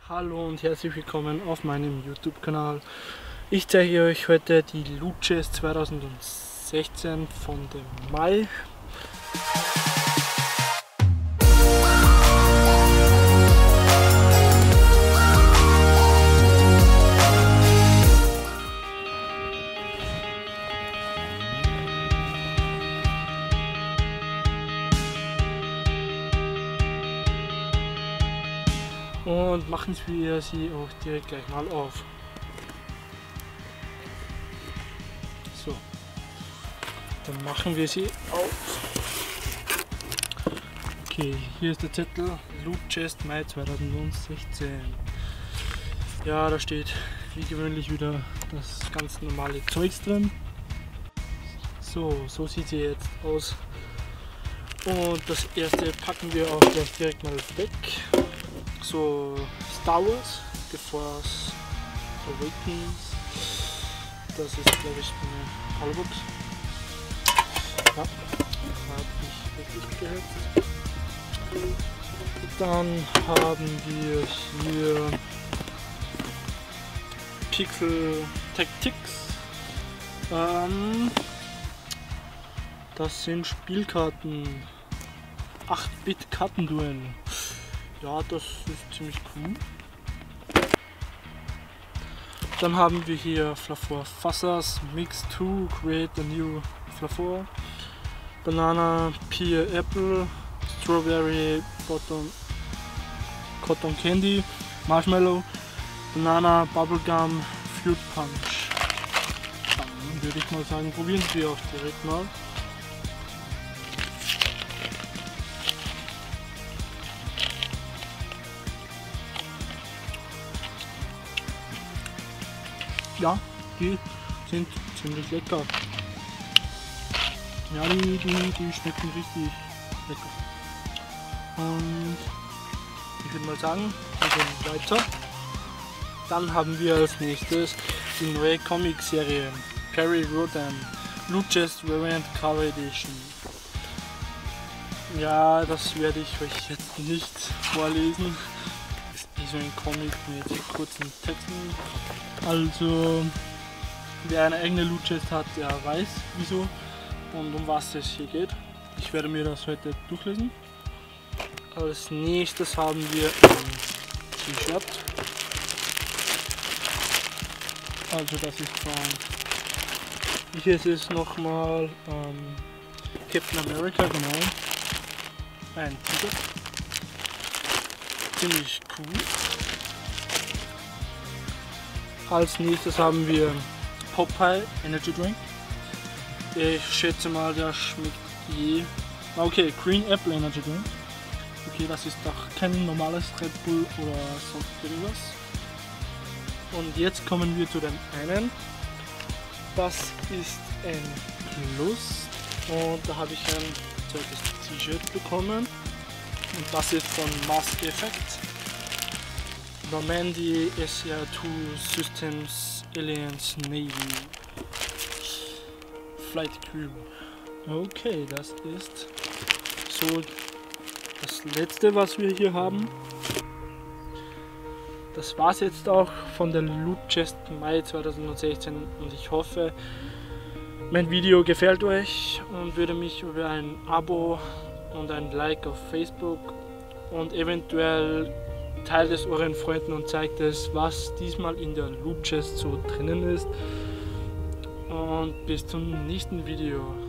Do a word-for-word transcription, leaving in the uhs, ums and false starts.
Hallo und herzlich willkommen auf meinem YouTube-Kanal. Ich zeige euch heute die Loot Chest zweitausendsechzehn von dem Mai. Und machen wir sie auch direkt gleich mal auf. So, dann machen wir sie auf. Okay, hier ist der Zettel Loot Chest Mai zweitausendsechzehn. Ja, da steht wie gewöhnlich wieder das ganz normale Zeugs drin. So, so sieht sie jetzt aus. Und das erste packen wir auch gleich direkt mal weg. So, Star Wars, The Force Awakens. Das ist, glaube ich, eine Holobox. Ja, habe ich wirklich gehört. Dann haben wir hier Pixel Tactics. Ähm, das sind Spielkarten. acht Bit Kartenduell. Ja, das ist ziemlich cool. Dann haben wir hier Flafor Fassas Mix zwei, Create a New Flafor, Banana, Pear, Apple, Strawberry, Bottom, Cotton Candy, Marshmallow, Banana, Bubblegum, Fruit Punch. Dann würde ich mal sagen, probieren wir auch direkt mal. Ja, die sind ziemlich lecker. Ja, die, die, die schmecken richtig lecker. Und ich würde mal sagen, wir gehen weiter. Dann haben wir als nächstes die neue Comic-Serie Perry Rodan Loot Chest Variant Cover Edition. Ja, das werde ich euch jetzt nicht vorlesen. Das ist wie so ein Comic mit kurzen Texten. Also, wer eine eigene Loot Chest hat, der weiß wieso und um was es hier geht. Ich werde mir das heute durchlesen. Als nächstes haben wir ein T-Shirt. Also das ist von, hier ist es nochmal ähm, Captain America, genau. Ein T-Shirt. Ziemlich cool. Als nächstes haben wir Popeye Energy Drink. Ich schätze mal, der schmeckt je. Okay, Green Apple Energy Drink. Okay, das ist doch kein normales Red Bull oder sonst irgendwas. Und jetzt kommen wir zu dem einen. Das ist ein Plus. Und da habe ich ein zweites T-Shirt bekommen. Und das ist von Mass Effect. Normandy S R zwei Systems Alliance Navy Flight Crew. Okay, das ist so das letzte, was wir hier haben. Das war's jetzt auch von der Loot Chest Mai zweitausendsechzehn und ich hoffe, mein Video gefällt euch und würde mich über ein Abo und ein Like auf Facebook und eventuell teilt es euren Freunden und zeigt es, was diesmal in der Loot Chest so drinnen ist. Und bis zum nächsten Video.